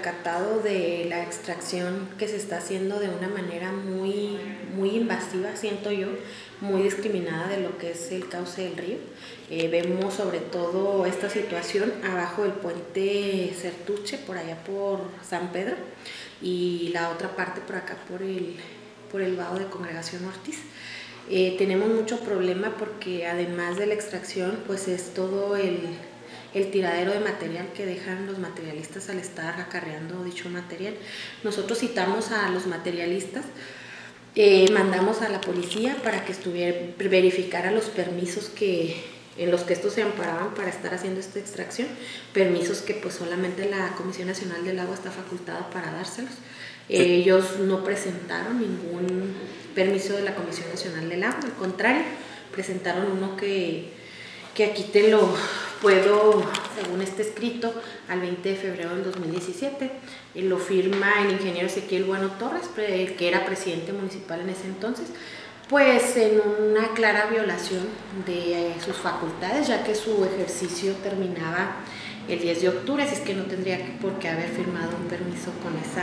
percatado de la extracción que se está haciendo de una manera muy invasiva, siento yo, muy discriminada de lo que es el cauce del río. Vemos sobre todo esta situación abajo del puente Certuche, por allá por San Pedro, y la otra parte por acá por el vado de Congregación Ortiz. Tenemos mucho problema porque además de la extracción, pues es todo el tiradero de material que dejan los materialistas al estar acarreando dicho material. Nosotros citamos a los materialistas, mandamos a la policía para que verificara los permisos en los que estos se amparaban para estar haciendo esta extracción, permisos que pues solamente la Comisión Nacional del Agua está facultada para dárselos. Ellos no presentaron ningún permiso de la Comisión Nacional del Agua, al contrario, presentaron uno que aquí te lo puedo, según este escrito, al 20 de febrero del 2017, lo firma el ingeniero Ezequiel Bueno Torres, que era presidente municipal en ese entonces, pues en una clara violación de sus facultades, ya que su ejercicio terminaba el 10 de octubre, así es que no tendría por qué haber firmado un permiso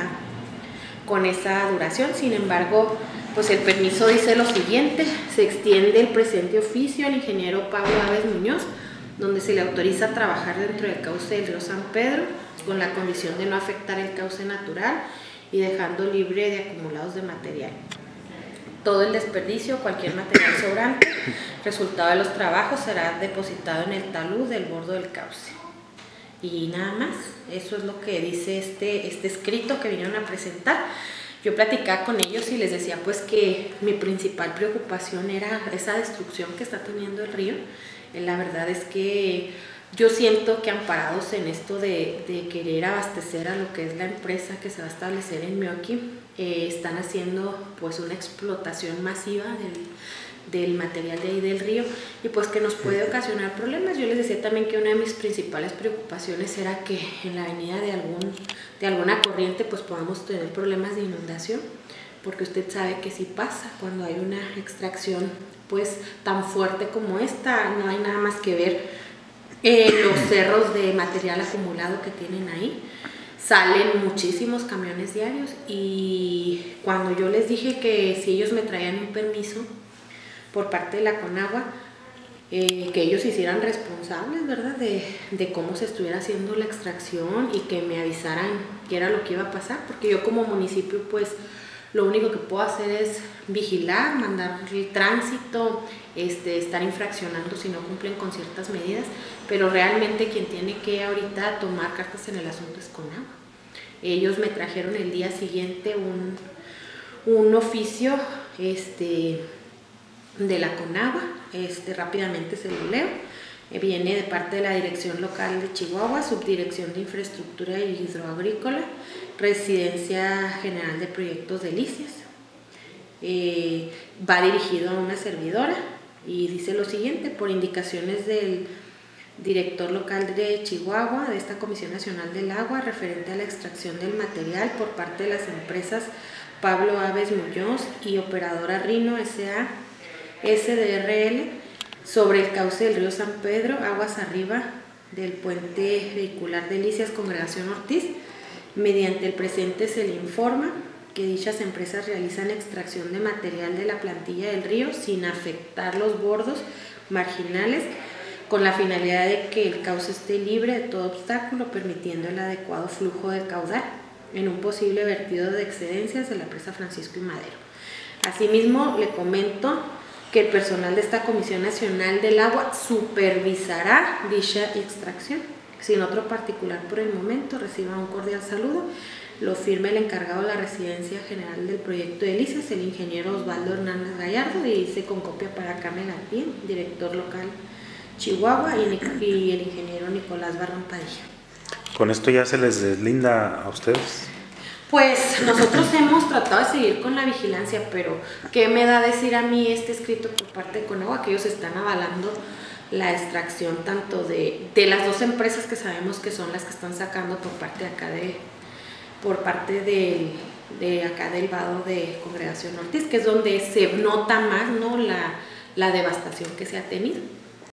con esa duración. Sin embargo, pues el permiso dice lo siguiente: se extiende el presente oficio al ingeniero Pablo Aves Muñoz, donde se le autoriza a trabajar dentro del cauce del río San Pedro, con la condición de no afectar el cauce natural y dejando libre de acumulados de material. Todo el desperdicio, cualquier material sobrante, resultado de los trabajos, será depositado en el talud del bordo del cauce. Y nada más, eso es lo que dice este escrito que vinieron a presentar. Yo platicaba con ellos y les decía pues que mi principal preocupación era esa destrucción que está teniendo el río. La verdad es que yo siento que amparados en esto de querer abastecer a lo que es la empresa que se va a establecer en Meoqui, están haciendo pues una explotación masiva del material de ahí del río, y pues que nos puede ocasionar problemas. Yo les decía también que una de mis principales preocupaciones era que en la avenida de alguna corriente pues podamos tener problemas de inundación, porque usted sabe que si pasa cuando hay una extracción pues tan fuerte como esta, no hay nada más que ver los cerros de material acumulado que tienen ahí. Salen muchísimos camiones diarios, y cuando yo les dije que si ellos me traían un permiso por parte de la Conagua, que ellos se hicieran responsables, ¿verdad?, de cómo se estuviera haciendo la extracción y que me avisaran qué era lo que iba a pasar, porque yo como municipio pues lo único que puedo hacer es vigilar, mandar el tránsito, estar infraccionando si no cumplen con ciertas medidas, pero realmente quien tiene que ahorita tomar cartas en el asunto es Conagua. Ellos me trajeron el día siguiente un oficio de la Conagua, rápidamente se lo leo. Viene de parte de la Dirección Local de Chihuahua, Subdirección de Infraestructura Hidroagrícola, Residencia General de Proyectos Delicias. Va dirigido a una servidora y dice lo siguiente: por indicaciones del director local de Chihuahua, de esta Comisión Nacional del Agua, referente a la extracción del material por parte de las empresas Pablo Aves Muñoz y Operadora Rino S.A. SDRL, sobre el cauce del río San Pedro, aguas arriba del puente vehicular Delicias Congregación Ortiz, mediante el presente se le informa que dichas empresas realizan extracción de material de la plantilla del río sin afectar los bordos marginales, con la finalidad de que el cauce esté libre de todo obstáculo, permitiendo el adecuado flujo del caudal en un posible vertido de excedencias de la presa Francisco y Madero. Asimismo, le comento que el personal de esta Comisión Nacional del Agua supervisará dicha extracción. Sin otro particular por el momento, reciba un cordial saludo. Lo firma el encargado de la Residencia General del Proyecto de Delicias, el ingeniero Osvaldo Hernández Gallardo, y dice con copia para Carmen Alpín, director local Chihuahua, y el ingeniero Nicolás Barrón Padilla. ¿Con esto ya se les deslinda a ustedes? Pues nosotros hemos tratado de seguir con la vigilancia, pero ¿qué me da decir a mí este escrito por parte de Conagua? Que ellos están avalando la extracción tanto de las dos empresas que sabemos que son las que están sacando por parte de acá de acá del vado de Congregación Ortiz, que es donde se nota más, ¿no?, la devastación que se ha tenido.